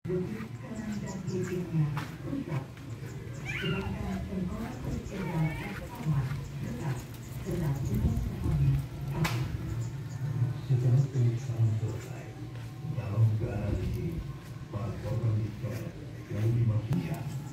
Setelah pemeriksaan selesai, dalam keadaan ini, para korban diseret yang dimaksudnya.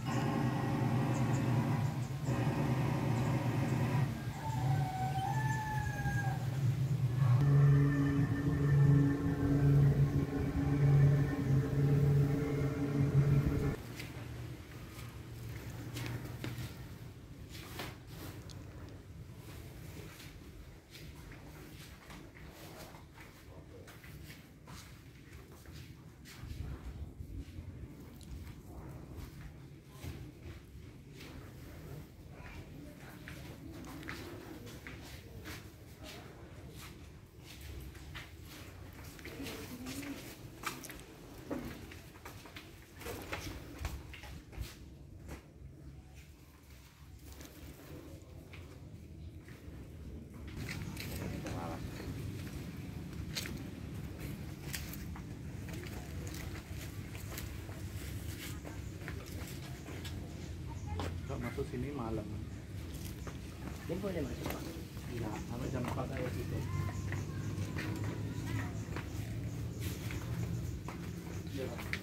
Masuk sini malam. Dia boleh masuk Pak? Iya, sampai jam 4 saya tutup. Ya.